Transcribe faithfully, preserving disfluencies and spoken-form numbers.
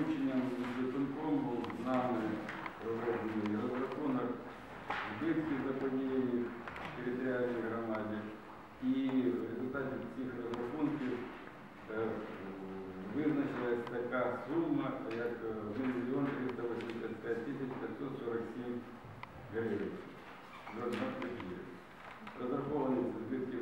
дорученням виконкому нами проведений розрахунок збитків заподіяних територіальній громаді. І в результаті цих розрахунків визначилась така сума, як один мільйон триста вісімдесят п'ять тисяч п'ятсот сорок сім гривень. Розраховані збитки